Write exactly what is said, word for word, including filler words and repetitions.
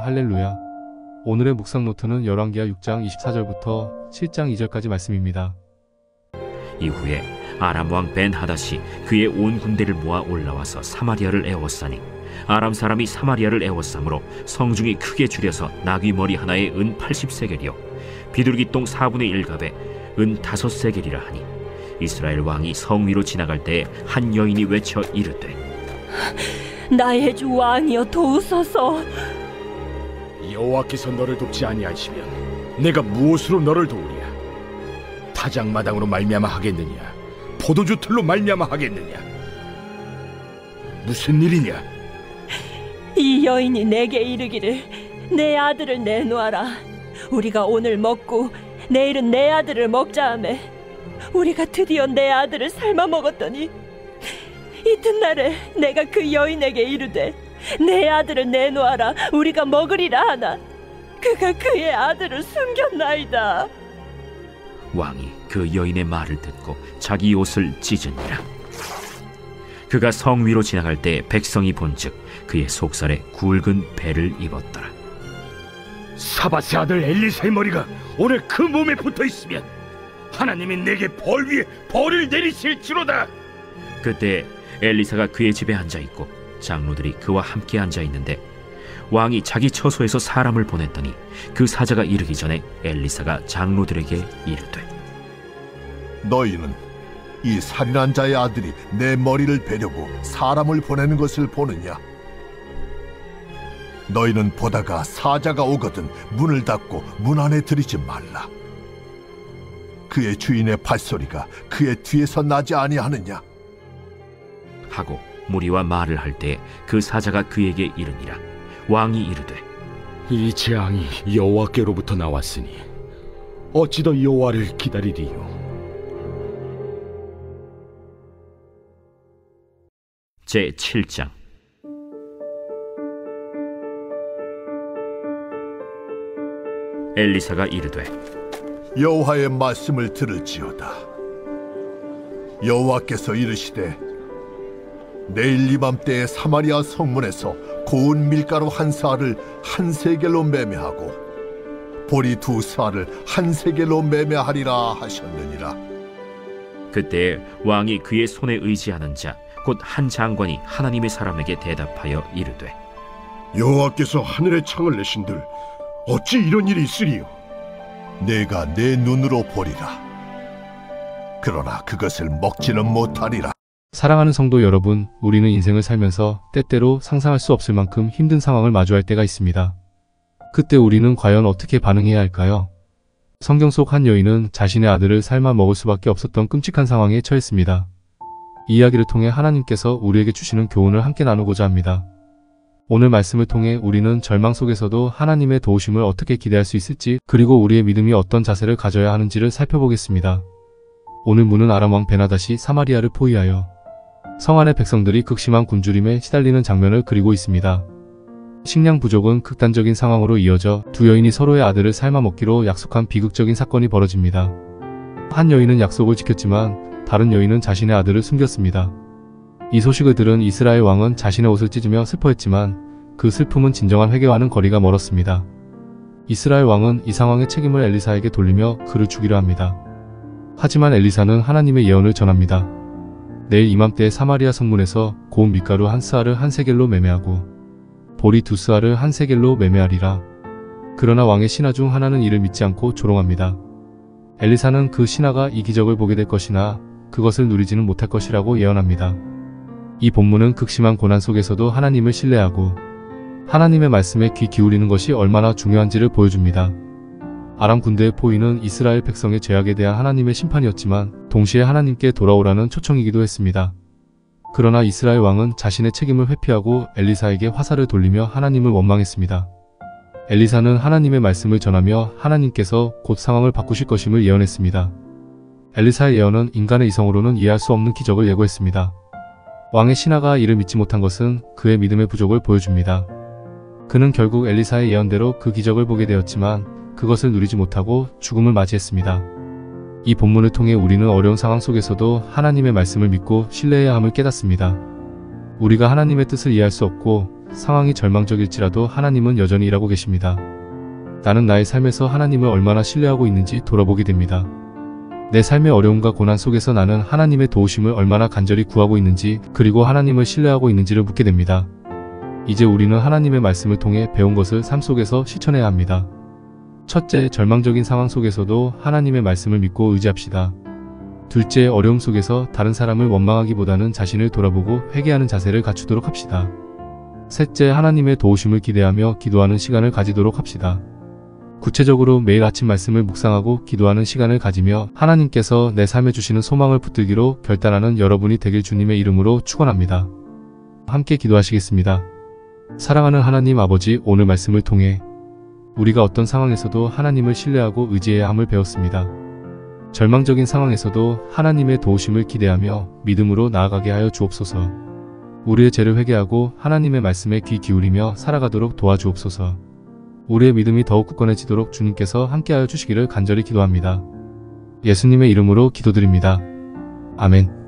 할렐루야. 오늘의 묵상 노트는 열왕기하 육 장 이십사 절부터 칠 장 이 절까지 말씀입니다. 이후에 아람 왕 벤하닷이 그의 온 군대를 모아 올라와서 사마리아를 에워싸니 아람 사람이 사마리아를 에워싸므로 성중이 크게 줄여서 나귀 머리 하나에 은 팔십 세겔이요 비둘기 똥 사분의 일 갑에 은 다섯 세겔이라 하니 이스라엘 왕이 성 위로 지나갈 때에 한 여인이 외쳐 이르되 나의 주 왕이여 도우소서. 여호와께서 너를 돕지 아니하시면 내가 무엇으로 너를 도우랴? 타작마당으로 말미암아 하겠느냐? 포도주 틀로 말미암아 하겠느냐? 무슨 일이냐? 이 여인이 내게 이르기를 내 아들을 내놓아라. 우리가 오늘 먹고 내일은 내 아들을 먹자 하매 우리가 드디어 내 아들을 삶아 먹었더니 이튿날에 내가 그 여인에게 이르되 내 아들을 내놓아라 우리가 먹으리라 하나 그가 그의 아들을 숨겼나이다. 왕이 그 여인의 말을 듣고 자기 옷을 찢으니라. 그가 성 위로 지나갈 때 백성이 본즉 그의 속살에 굵은 배를 입었더라. 사밧의 아들 엘리사의 머리가 오늘 그 몸에 붙어 있으면 하나님이 내게 벌 위에 벌을 내리실지로다. 그때 엘리사가 그의 집에 앉아있고 장로들이 그와 함께 앉아있는데 왕이 자기 처소에서 사람을 보냈더니 그 사자가 이르기 전에 엘리사가 장로들에게 이르되 너희는 이 살인한 자의 아들이 내 머리를 베려고 사람을 보내는 것을 보느냐? 너희는 보다가 사자가 오거든 문을 닫고 문 안에 들이지 말라. 그의 주인의 발소리가 그의 뒤에서 나지 아니하느냐? 하고 무리와 말을 할 때 그 사자가 그에게 이르니라. 왕이 이르되 이 재앙이 여호와께로부터 나왔으니 어찌 더 여호와를 기다리리요? 제칠 장. 엘리사가 이르되 여호와의 말씀을 들을지어다. 여호와께서 이르시되 내일 이맘때에 사마리아 성문에서 고운 밀가루 한 사알을 한 세겔로 매매하고 보리 두 사알을 한 세겔로 매매하리라 하셨느니라. 그때 왕이 그의 손에 의지하는 자 곧 한 장관이 하나님의 사람에게 대답하여 이르되 여호와께서 하늘의 창을 내신들 어찌 이런 일이 있으리요? 내가 내 눈으로 보리라. 그러나 그것을 먹지는 못하리라. 사랑하는 성도 여러분, 우리는 인생을 살면서 때때로 상상할 수 없을 만큼 힘든 상황을 마주할 때가 있습니다. 그때 우리는 과연 어떻게 반응해야 할까요? 성경 속 한 여인은 자신의 아들을 삶아 먹을 수밖에 없었던 끔찍한 상황에 처했습니다. 이 이야기를 통해 하나님께서 우리에게 주시는 교훈을 함께 나누고자 합니다. 오늘 말씀을 통해 우리는 절망 속에서도 하나님의 도우심을 어떻게 기대할 수 있을지, 그리고 우리의 믿음이 어떤 자세를 가져야 하는지를 살펴보겠습니다. 오늘 문은 아람 왕 벤하닷이 사마리아를 포위하여 성 안의 백성들이 극심한 굶주림에 시달리는 장면을 그리고 있습니다. 식량 부족은 극단적인 상황으로 이어져 두 여인이 서로의 아들을 삶아 먹기로 약속한 비극적인 사건이 벌어집니다. 한 여인은 약속을 지켰지만 다른 여인은 자신의 아들을 숨겼습니다. 이 소식을 들은 이스라엘 왕은 자신의 옷을 찢으며 슬퍼했지만 그 슬픔은 진정한 회개와는 거리가 멀었습니다. 이스라엘 왕은 이 상황의 책임을 엘리사에게 돌리며 그를 죽이려 합니다. 하지만 엘리사는 하나님의 예언을 전합니다. 내일 이맘때에 사마리아 성문에서 고운 밀가루 한 스아를 한 세겔로 매매하고 보리 두 스아를 한 세겔로 매매하리라. 그러나 왕의 신하 중 하나는 이를 믿지 않고 조롱합니다. 엘리사는 그 신하가 이 기적을 보게 될 것이나 그것을 누리지는 못할 것이라고 예언합니다. 이 본문은 극심한 고난 속에서도 하나님을 신뢰하고 하나님의 말씀에 귀 기울이는 것이 얼마나 중요한지를 보여줍니다. 아람 군대의 포위는 이스라엘 백성의 죄악에 대한 하나님의 심판이었지만 동시에 하나님께 돌아오라는 초청이기도 했습니다. 그러나 이스라엘 왕은 자신의 책임을 회피하고 엘리사에게 화살을 돌리며 하나님을 원망했습니다. 엘리사는 하나님의 말씀을 전하며 하나님께서 곧 상황을 바꾸실 것임을 예언했습니다. 엘리사의 예언은 인간의 이성으로는 이해할 수 없는 기적을 예고했습니다. 왕의 신하가 이를 믿지 못한 것은 그의 믿음의 부족을 보여줍니다. 그는 결국 엘리사의 예언대로 그 기적을 보게 되었지만 그것을 누리지 못하고 죽음을 맞이했습니다. 이 본문을 통해 우리는 어려운 상황 속에서도 하나님의 말씀을 믿고 신뢰해야 함을 깨닫습니다. 우리가 하나님의 뜻을 이해할 수 없고 상황이 절망적일지라도 하나님은 여전히 일하고 계십니다. 나는 나의 삶에서 하나님을 얼마나 신뢰하고 있는지 돌아보게 됩니다. 내 삶의 어려움과 고난 속에서 나는 하나님의 도우심을 얼마나 간절히 구하고 있는지, 그리고 하나님을 신뢰하고 있는지를 묻게 됩니다. 이제 우리는 하나님의 말씀을 통해 배운 것을 삶 속에서 실천해야 합니다. 첫째, 절망적인 상황 속에서도 하나님의 말씀을 믿고 의지합시다. 둘째, 어려움 속에서 다른 사람을 원망하기보다는 자신을 돌아보고 회개하는 자세를 갖추도록 합시다. 셋째, 하나님의 도우심을 기대하며 기도하는 시간을 가지도록 합시다. 구체적으로 매일 아침 말씀을 묵상하고 기도하는 시간을 가지며 하나님께서 내 삶에 주시는 소망을 붙들기로 결단하는 여러분이 되길 주님의 이름으로 축원합니다. 함께 기도하시겠습니다. 사랑하는 하나님 아버지, 오늘 말씀을 통해 우리가 어떤 상황에서도 하나님을 신뢰하고 의지해야 함을 배웠습니다. 절망적인 상황에서도 하나님의 도우심을 기대하며 믿음으로 나아가게 하여 주옵소서. 우리의 죄를 회개하고 하나님의 말씀에 귀 기울이며 살아가도록 도와주옵소서. 우리의 믿음이 더욱 굳건해지도록 주님께서 함께하여 주시기를 간절히 기도합니다. 예수님의 이름으로 기도드립니다. 아멘.